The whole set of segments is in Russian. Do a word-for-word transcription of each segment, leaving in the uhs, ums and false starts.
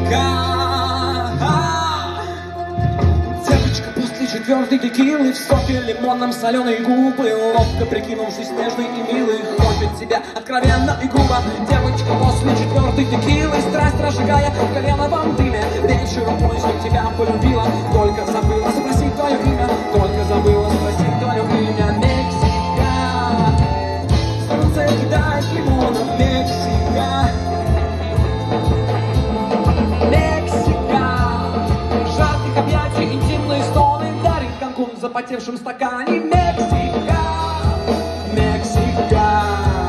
Девочка после четвертой текилы в соке лимонном соленые губы, ловко прикинувшись нежной и милой, хочет тебя откровенно и грубо. Девочка после четвертой текилы, страсть разжигая в кленовом дыме, вечером осень тебя полюбила, только забыла спросить твое имя, только забыла спросить твое имя. Мексика, солнце кидает лимоном, Мексика. В запотевшем стакане. Мексика, Мексика.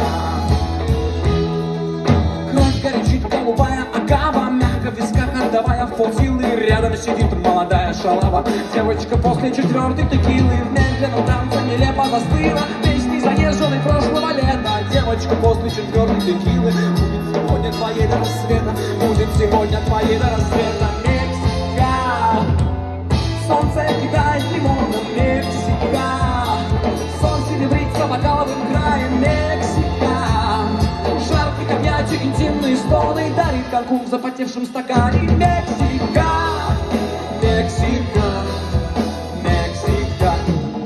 Кровь горячит голубая агава, мягко в висках отдавая в полсилы. Рядом сидит молодая шалава. Девочка после четвертой текилы в медленном танце нелепо застыла. Песни заезженной прошлого лета. Девочка после четвертой текилы будет сегодня твоей до рассвета. Будет сегодня твоей до рассвета. Мексика, солнце кидает лимоном, Мексика. Сон серебрится бокаловым краем, Мексика. Жарких объятий, интимные стоны дарит Канкун в запотевшем стакане. Мексика, Мексика, Мексика.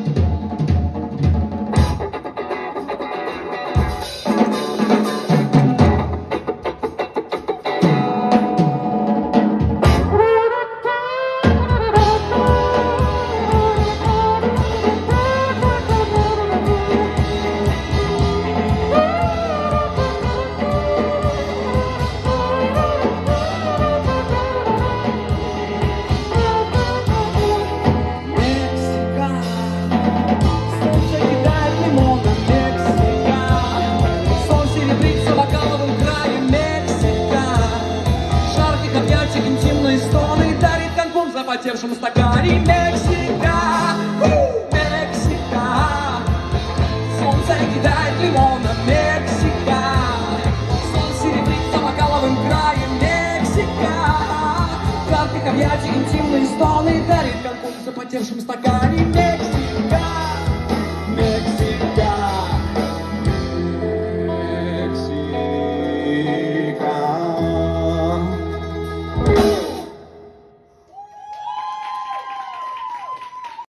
В запотевшем стакане. Мексика, Мексика. Солнце кидает лимоном, Мексика. Сон серебрится бокаловым краем, Мексика. Жарких объятий, интимные стоны дарит Канкун в запотевшем стакане. Мексика.